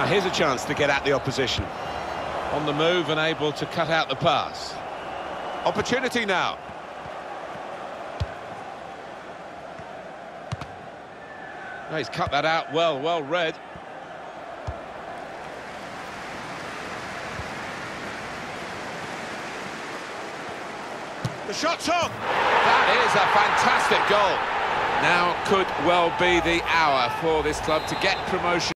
Now here's a chance to get at the opposition. On the move and able to cut out the pass. Opportunity now. No, he's cut that out well read. The shot's on. That is a fantastic goal. Now could well be the hour for this club to get promotion.